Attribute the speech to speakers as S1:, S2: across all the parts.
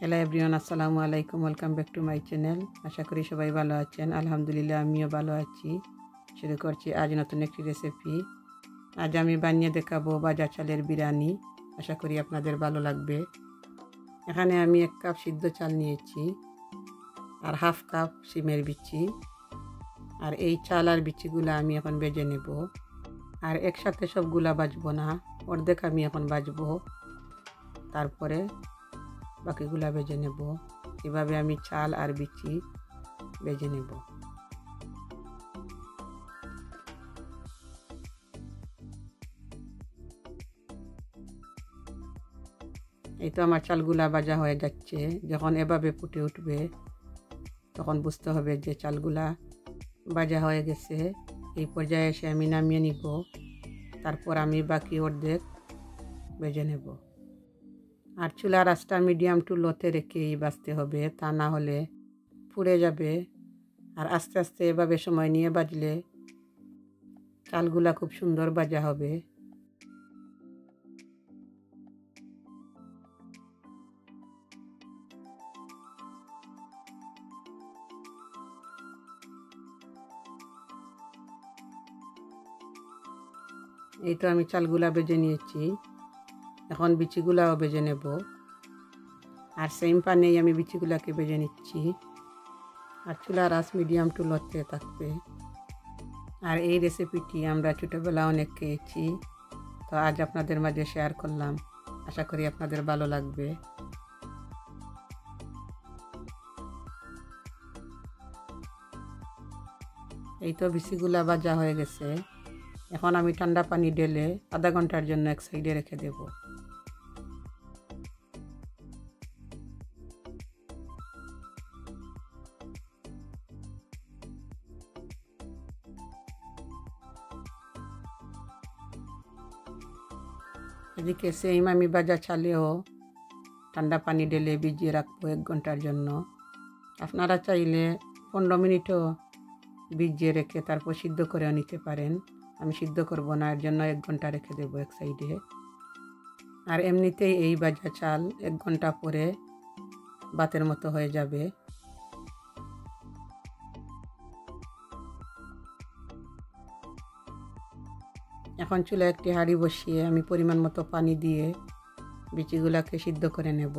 S1: Hello everyone, আসসালামু আলাইকুম। Welcome back to my channel. আশা করি সবাই ভালো আছেন। আলহামদুলিল্লাহ আমিও ভালো আছি। শুরু করছি আজ নতুন একটি রেসিপি। আজ আমি বানিয়ে দেখাবো ভাজা চালের বিরিয়ানি। আশা করি আপনাদের ভালো লাগবে। এখানে আমি 1 কাপ সিদ্ধ চাল নিয়েছি আর হাফ কাপ শিমের বিচি। আর এই চাল আর বিচিগুলো আমি এখন ভেজে নেব। আর একসাথে সবগুলা ভাজবো না, অর্ধেক আমি এখন ভাজবো, তারপরে বাকিগুলা ভেজে নেব। এভাবে আমি চাল আর বিচি ভেজে নেব। এই তো আমার চালগুলা ভাজা হয়ে যাচ্ছে। যখন এভাবে ফুটে উঠবে তখন বুঝতে হবে যে চালগুলা ভাজা হয়ে গেছে। এই পর্যায়ে এসে আমি নামিয়ে নিব। তারপর আমি বাকি অর্ধেক ভেজে নেব। আর চুলার আঁচটা মিডিয়াম টু লোতে রেখেই ভাজতে হবে, তা না হলে পুড়ে যাবে। আর আস্তে আস্তে এভাবে সময় নিয়ে ভাজলে চালগুলা খুব সুন্দর ভাজা হবে। এই তো আমি চালগুলা ভেজে নিয়েছি, এখন বিচিগুলাও ভেজে নেব। আর সেম পানেই আমি বিচিগুলাকে ভেজে নিচ্ছি। আর চুলার আঁচ মিডিয়াম টু লোতে থাকবে। আর এই রেসিপিটি আমরা ছোটোবেলা অনেক খেয়েছি, তো আজ আপনাদের মাঝে শেয়ার করলাম। আশা করি আপনাদের ভালো লাগবে। এই তো বিচিগুলা ভাজা হয়ে গেছে। এখন আমি ঠান্ডা পানি ঢেলে আধা ঘন্টার জন্য এক সাইডে রেখে দেব। এদিকে সেম আমি ভাজা চালেও ঠান্ডা পানি ঢেলে ভিজিয়ে রাখবো 1 ঘন্টার জন্য। আপনারা চাইলে 15 মিনিটও ভিজিয়ে রেখে তারপর সিদ্ধ করেও নিতে পারেন। আমি সিদ্ধ করব না, এর জন্য 1 ঘন্টা রেখে দেবো এক সাইডে। আর এমনিতেই এই ভাজা চাল 1 ঘন্টা পরে ভাতের মতো হয়ে যাবে। এখন চুলায় একটি হাঁড়ি বসিয়ে আমি পরিমাণ মতো পানি দিয়ে বিচিগুলাকে সিদ্ধ করে নেব।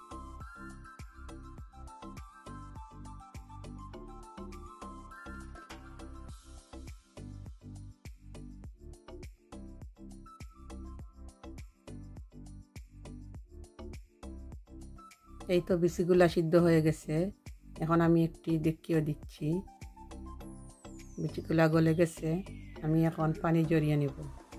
S1: এই তো বিচিগুলা সিদ্ধ হয়ে গেছে। এখন আমি একটি ডেকচিও দিচ্ছি। বিচিগুলা গলে গেছে, আমি এখন পানি ঝরিয়ে নেব।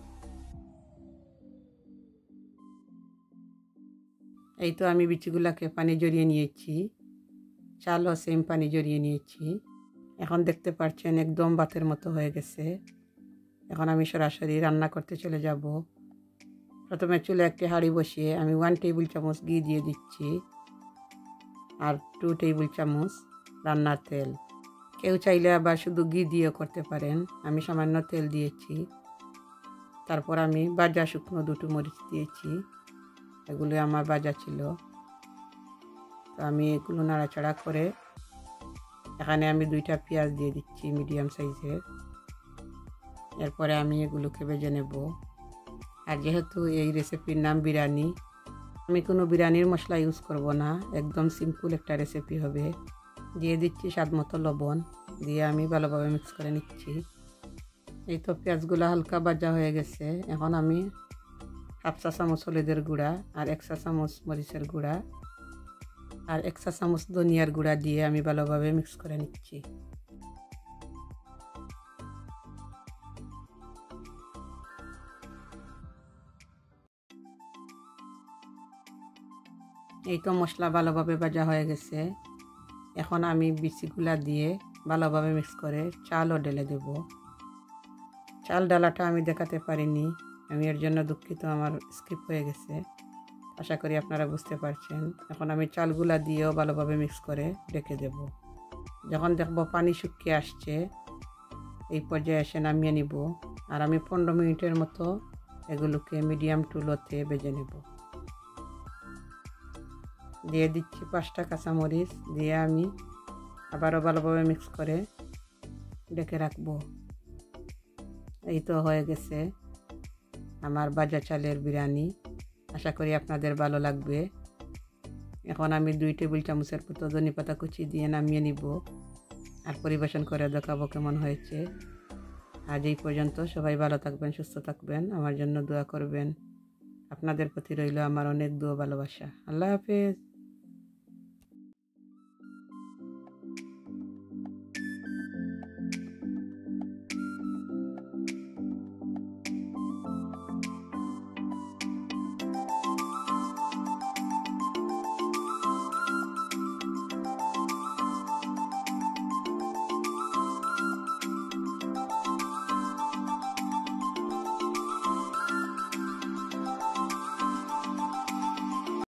S1: এই তো আমি বিচিগুলাকে পানি ঝরিয়ে নিয়েছি, চালও সেম পানি ঝরিয়ে নিয়েছি। এখন দেখতে পাচ্ছেন একদম ভাতের মতো হয়ে গেছে। এখন আমি সরাসরি রান্না করতে চলে যাব। প্রথমে চুলে একটি হাঁড়ি বসিয়ে আমি 1 টেবিল চামচ ঘি দিয়ে দিচ্ছি আর 2 টেবিল চামচ রান্নার তেল। কেউ চাইলে আবার শুধু ঘি দিয়েও করতে পারেন। আমি সামান্য তেল দিয়েছি। তারপর আমি ভাজা শুকনো 2টো মরিচ দিয়েছি, এগুলো আমার ভাজা ছিল। তো আমি এগুলো নাড়াচাড়া করে এখানে আমি 2টা পেঁয়াজ দিয়ে দিচ্ছি মিডিয়াম সাইজের। এরপরে আমি এগুলোকে ভেজে নেব। আর যেহেতু এই রেসিপির নাম বিরিয়ানি, আমি কোনো বিরিয়ানির মশলা ইউজ করব না, একদম সিম্পল একটা রেসিপি হবে। দিয়ে দিচ্ছি স্বাদ মতো লবণ, দিয়ে আমি ভালোভাবে মিক্স করে নিচ্ছি। এই তো পেঁয়াজগুলো হালকা ভাজা হয়ে গেছে। এখন আমি 1/2 চা চামচ হলুদের গুঁড়া আর 1 চা চামচ মরিচের গুঁড়া আর 1 চা চামচ ধনিয়ার গুঁড়া দিয়ে আমি ভালোভাবে মিক্স করে নিচ্ছি। এই তো মশলা ভালোভাবে ভাজা হয়ে গেছে। এখন আমি বিচিগুলা দিয়ে ভালোভাবে মিক্স করে চালও ঢেলে দেব। চাল ডালাটা আমি দেখাতে পারিনি, আমি এর জন্য দুঃখিত, আমার স্কিপ হয়ে গেছে। আশা করি আপনারা বুঝতে পারছেন। এখন আমি চালগুলা দিয়েও ভালোভাবে মিক্স করে রেখে দেব। যখন দেখব পানি শুকিয়ে আসছে এই পর্যায়ে এসে নামিয়ে নিব। আর আমি 15 মিনিটের মতো এগুলোকে মিডিয়াম টু লোতে ভেজে নেব। দিয়ে দিচ্ছি 5টা কাঁচামরিচ, দিয়ে আমি আবারও ভালোভাবে মিক্স করে ঢেকে রাখবো। এই তো হয়ে গেছে আমার ভাজা চালের বিরিয়ানি। আশা করি আপনাদের ভালো লাগবে। এখন আমি 2 টেবিল চামচের মতো ধনেপাতা কুচি দিয়ে নামিয়ে নিব আর পরিবেশন করে দেখাবো কেমন হয়েছে। আজ এই পর্যন্ত। সবাই ভালো থাকবেন, সুস্থ থাকবেন, আমার জন্য দোয়া করবেন। আপনাদের প্রতি রইল আমার অনেক দোয়া ভালোবাসা। আল্লাহ হাফেজ।